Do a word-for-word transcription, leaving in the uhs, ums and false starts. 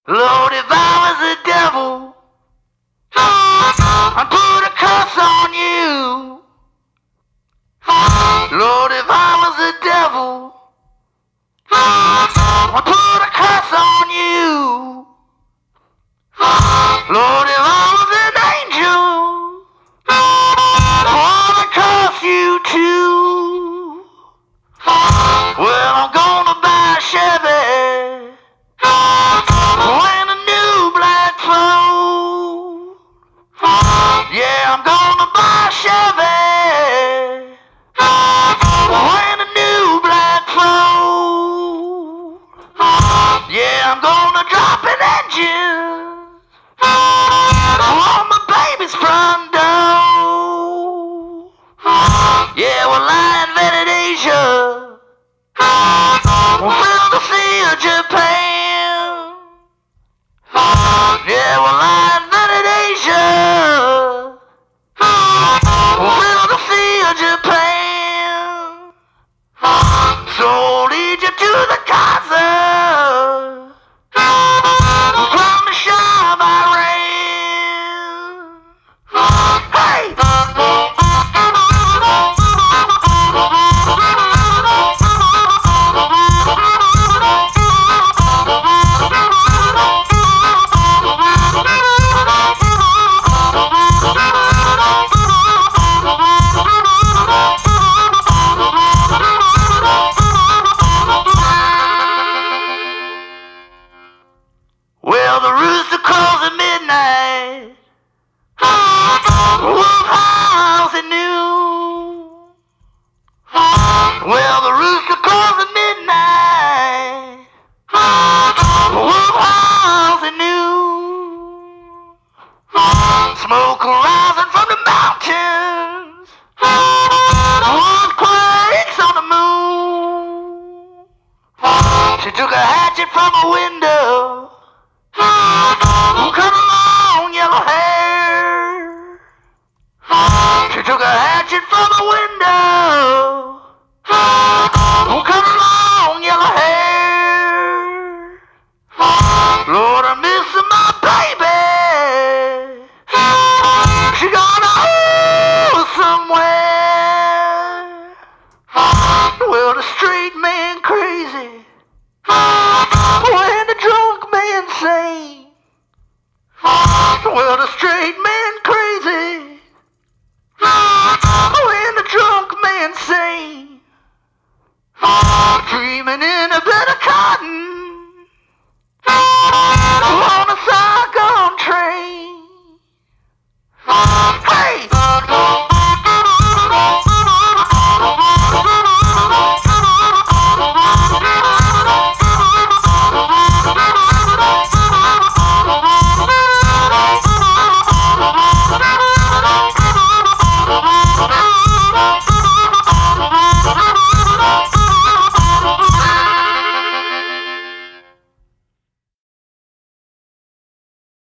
Lord, if I was the devil, I'd put a curse on you. Lord, if I was the devil, I'd put a curse on you. Lord, if I was an angel, I wanna curse you too. Well, I'm gonna buy a Chevy and a new black phone. Yeah, I'm gonna buy a Chevy and a new black phone. Yeah, I'm gonna drop an engine on my baby's front door. Yeah, well, I invented Asia, we'll the sea of Japan. Yeah, well, I invented Asia, we'll the sea of Japan. Sold Egypt to the Gaza, from the Shah of Iran. Hey! Well, the rooster crows at midnight, wolf howls at noon. Well, the rooster crows at midnight, wolf howls at noon. Smoke rising from the mountains, one quakes on the moon. She took a hatchet from a window, cut long yellow hair. She took a hatchet from a window, cut long yellow hair. Lord, I'm missing my baby. She gone home somewhere. Well, the straight man crazy when the drunk man sings.